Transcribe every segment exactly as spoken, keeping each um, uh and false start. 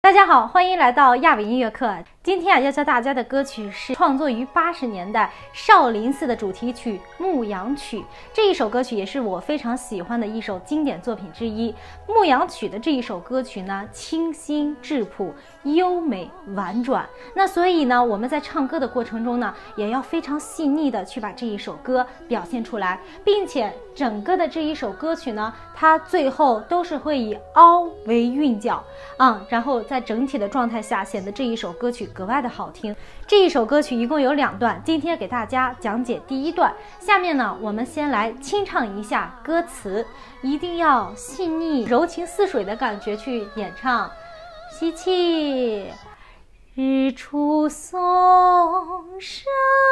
大家好，欢迎来到亚伟音乐课。今天啊，要教大家的歌曲是创作于八十年代少林寺的主题曲《牧羊曲》。这一首歌曲也是我非常喜欢的一首经典作品之一。《牧羊曲》的这一首歌曲呢，清新质朴、优美婉转。那所以呢，我们在唱歌的过程中呢，也要非常细腻的去把这一首歌表现出来，并且整个的这一首歌曲呢，它最后都是会以凹为韵脚啊、嗯，然后在整体的状态下显得这一首歌曲格外的好听。这一首歌曲一共有两段，今天给大家讲解第一段。下面呢，我们先来清唱一下歌词，一定要细腻、柔情似水的感觉去演唱。吸气，日出松声，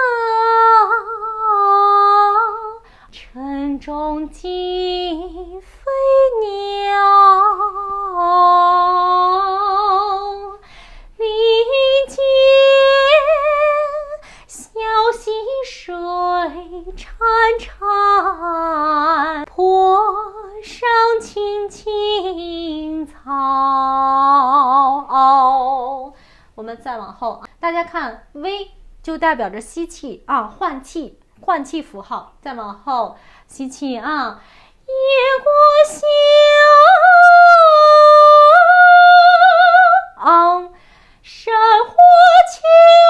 晨钟惊飞鸟。潺潺坡上青青草。我们再往后，大家看 V 就代表着吸气啊，换气，换气符号。再往后吸气啊，夜过乡，山火桥。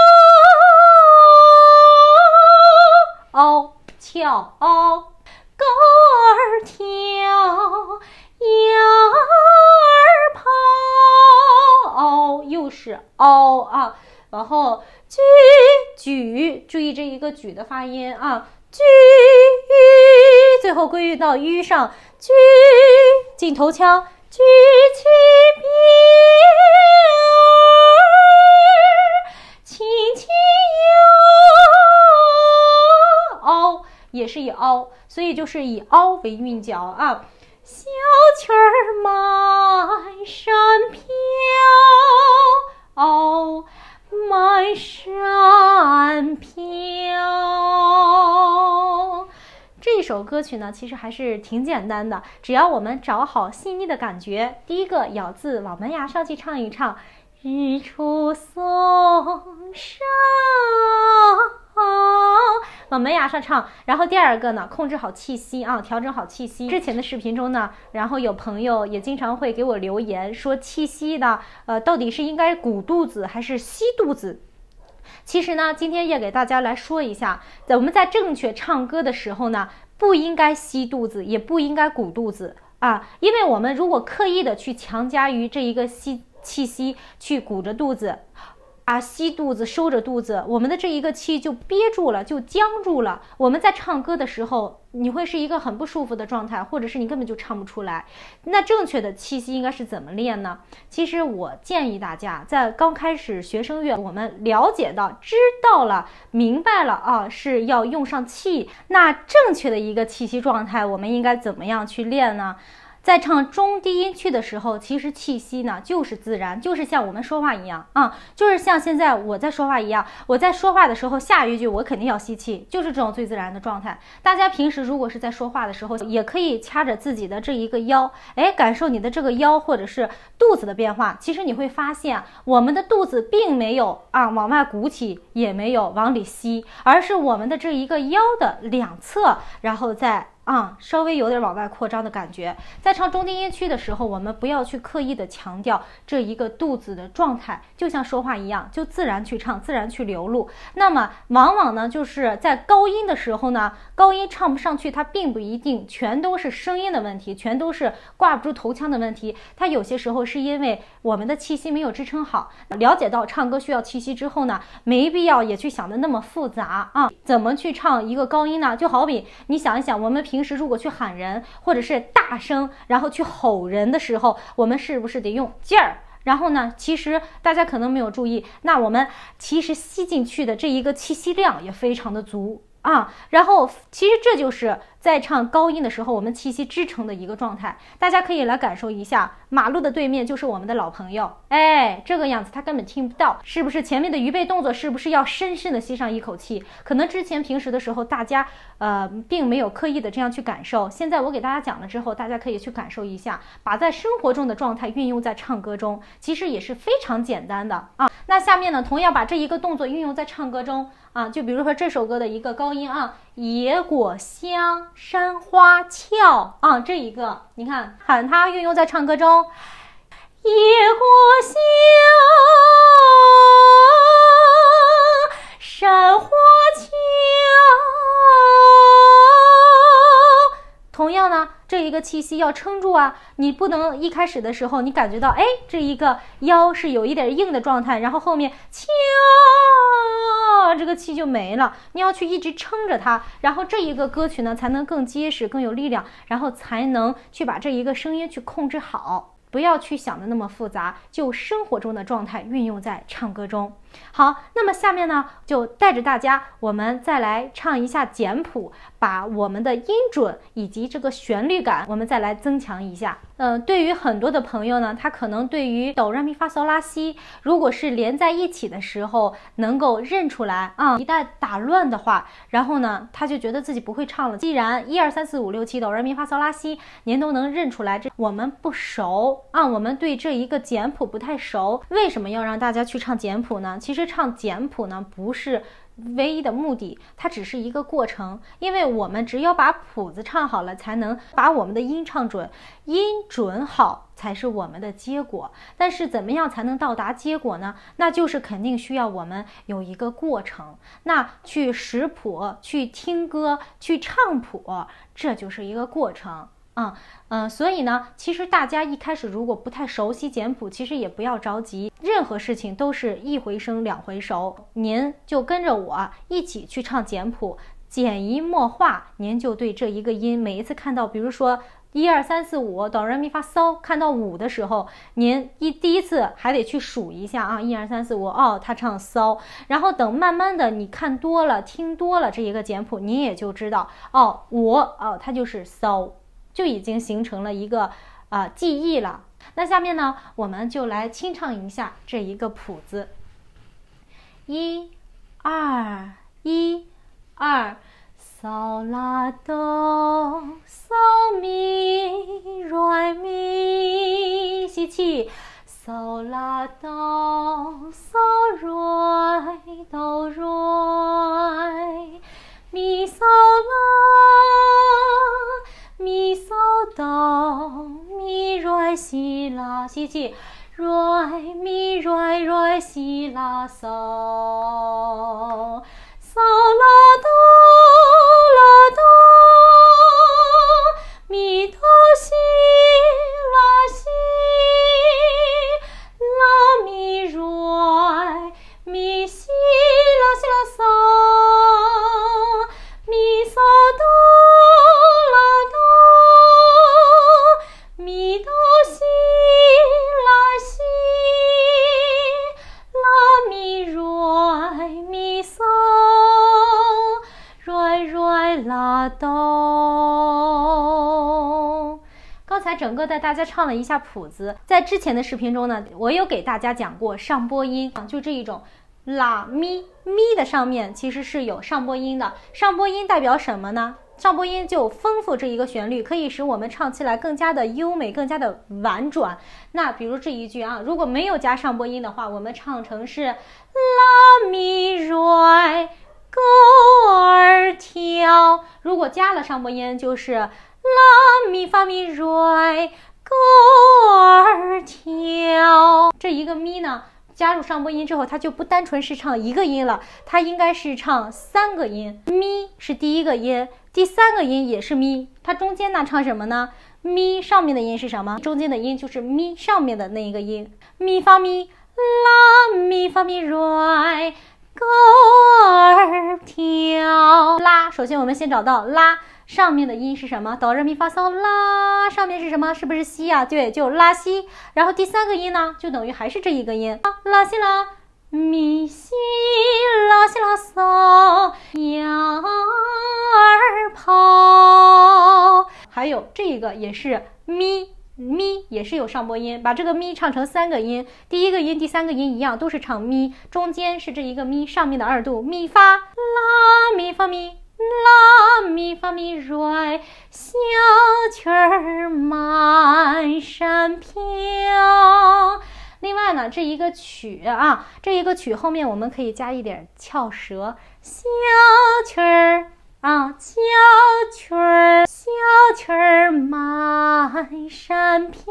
哦，跳哦，高儿跳，羊儿跑。哦，又是哦啊，然后举举，注意这一个举的发音啊，举，最后归于到于上，举，进头腔，举起鞭儿，轻轻凹，也是以凹，所以就是以凹为韵脚啊。小曲儿满山飘，哦，满山飘。这首歌曲呢，其实还是挺简单的，只要我们找好细腻的感觉。第一个咬字往门牙上去唱一唱，日出松声。往门牙上唱，然后第二个呢，控制好气息啊，调整好气息。之前的视频中呢，然后有朋友也经常会给我留言说，气息呢，呃，到底是应该鼓肚子还是吸肚子？其实呢，今天也给大家来说一下，在我们在正确唱歌的时候呢，不应该吸肚子，也不应该鼓肚子啊，因为我们如果刻意的去强加于这一个吸气息，去鼓着肚子。啊，吸肚子，收着肚子，我们的这一个气就憋住了，就僵住了。我们在唱歌的时候，你会是一个很不舒服的状态，或者是你根本就唱不出来。那正确的气息应该是怎么练呢？其实我建议大家在刚开始学声乐，我们了解到、知道了、明白了啊，是要用上气。那正确的一个气息状态，我们应该怎么样去练呢？在唱中低音区的时候，其实气息呢就是自然，就是像我们说话一样啊，就是像现在我在说话一样。我在说话的时候，下一句我肯定要吸气，就是这种最自然的状态。大家平时如果是在说话的时候，也可以掐着自己的这一个腰，哎，感受你的这个腰或者是肚子的变化。其实你会发现，我们的肚子并没有啊往外鼓起，也没有往里吸，而是我们的这一个腰的两侧，然后再。啊、嗯，稍微有点往外扩张的感觉。在唱中低音区的时候，我们不要去刻意的强调这一个肚子的状态，就像说话一样，就自然去唱，自然去流露。那么往往呢，就是在高音的时候呢，高音唱不上去，它并不一定全都是声音的问题，全都是挂不住头腔的问题。它有些时候是因为我们的气息没有支撑好。了解到唱歌需要气息之后呢，没必要也去想的那么复杂啊。怎么去唱一个高音呢？就好比你想一想，我们平时如果去喊人，或者是大声然后去吼人的时候，我们是不是得用劲儿？然后呢，其实大家可能没有注意，那我们其实吸进去的这一个气息量也非常的足啊。然后其实这就是在唱高音的时候，我们气息支撑的一个状态。大家可以来感受一下，马路的对面就是我们的老朋友，哎，这个样子他根本听不到，是不是前面的预备动作是不是要深深的吸上一口气？可能之前平时的时候大家呃并没有刻意的这样去感受，现在我给大家讲了之后，大家可以去感受一下，把在生活中的状态运用在唱歌中，其实也是非常简单的啊。那下面呢，同样把这一个动作运用在唱歌中啊，就比如说这首歌的一个高音啊，野果香，山花俏啊，这一个你看喊它运用在唱歌中，野果香，山花俏。同样呢，这一个气息要撑住啊，你不能一开始的时候你感觉到哎这一个腰是有一点硬的状态，然后后面俏这个气就没了，你要去一直撑着它，然后这一个歌曲呢才能更结实更有力量，然后才能去把这一个声音去控制好。不要去想的那么复杂，就生活中的状态运用在唱歌中。好，那么下面呢，就带着大家，我们再来唱一下简谱，把我们的音准以及这个旋律感，我们再来增强一下。嗯、呃，对于很多的朋友呢，他可能对于哆来咪发嗦拉西，如果是连在一起的时候能够认出来啊、嗯，一旦打乱的话，然后呢，他就觉得自己不会唱了。既然一二三四五六七哆来咪发嗦拉西您都能认出来，这我们不熟啊，我们对这一个简谱不太熟。为什么要让大家去唱简谱呢？其实唱简谱呢不是唯一的目的，它只是一个过程，因为我们只有把谱子唱好了，才能把我们的音唱准，音准好才是我们的结果。但是怎么样才能到达结果呢？那就是肯定需要我们有一个过程，那去识谱，去听歌，去唱谱，这就是一个过程。嗯嗯，所以呢，其实大家一开始如果不太熟悉简谱，其实也不要着急，任何事情都是一回生两回熟，您就跟着我一起去唱简谱，潜移默化，您就对这一个音，每一次看到，比如说一二三四五哆来咪发嗦，看到五的时候，您一第一次还得去数一下啊，一二三四五，哦，他唱嗦，然后等慢慢的你看多了，听多了这一个简谱，你也就知道哦，五哦，它就是嗦。就已经形成了一个啊、呃、记忆了。那下面呢，我们就来清唱一下这一个谱子，一、二、一、二，嗦拉哆嗦咪来咪，吸气，嗦拉哆嗦来哆来，咪嗦拉。咪嗦哆咪来西拉，吸气，来咪来来西拉嗦，嗦拉哆拉哆，咪哆西拉西，拉咪来咪西拉西拉嗦，咪嗦哆。刚才整个带大家唱了一下谱子，在之前的视频中呢，我有给大家讲过上拨音，就这一种拉咪咪的上面其实是有上拨音的。上拨音代表什么呢？上拨音就丰富这一个旋律，可以使我们唱起来更加的优美，更加的婉转。那比如这一句啊，如果没有加上拨音的话，我们唱成是拉咪来歌儿跳，如果加了上拨音就是拉咪发咪来歌儿跳。这一个咪呢加入上拨音之后，它就不单纯是唱一个音了，它应该是唱三个音。咪是第一个音，第三个音也是咪，它中间呢唱什么呢？咪上面的音是什么？中间的音就是咪上面的那一个音，咪发咪拉咪发咪来歌儿跳。拉，首先我们先找到拉上面的音是什么？哆来咪发嗦拉，上面是什么？是不是西啊？对，就拉西。然后第三个音呢，就等于还是这一个音，拉西拉咪西拉西拉嗦，羊儿跑。还有这个也是咪。咪也是有上播音，把这个咪唱成三个音，第一个音、第三个音一样，都是唱咪，中间是这一个咪，上面的二度咪发，拉咪发咪，拉咪发咪瑞，小曲儿满山飘。另外呢，这一个曲啊，这一个曲后面我们可以加一点翘舌，小曲儿。啊，小曲儿，小曲儿满山飘，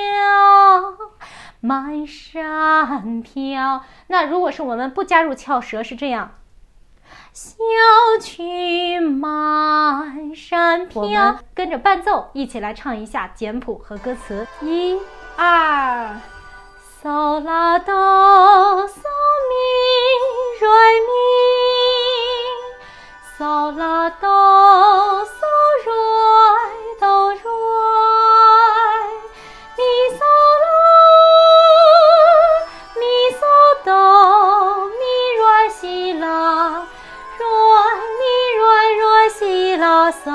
满山飘。那如果是我们不加入翘舌，是这样，小曲满山飘。我们跟着伴奏一起来唱一下简谱和歌词，一、二，嗦啦哆嗦咪瑞咪。嗦啦哆嗦瑞哆瑞，咪嗦啦，咪嗦哆，咪瑞西啦，瑞咪瑞瑞西啦嗦。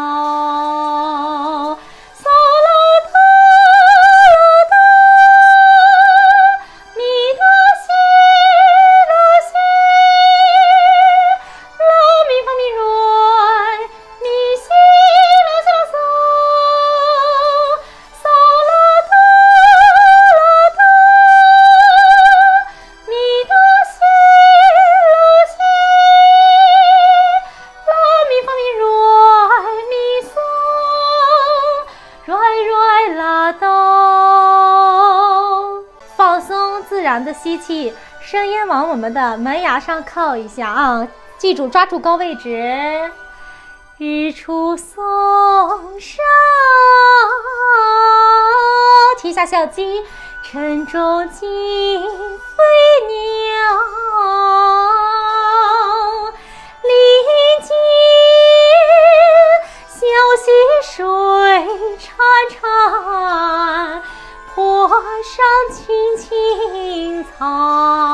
的吸气，声音往我们的门牙上靠一下啊！记住抓住高位置。日出松梢，提一下小鸡，晨钟惊飞鸟，林间小溪水潺潺，坡上青青草。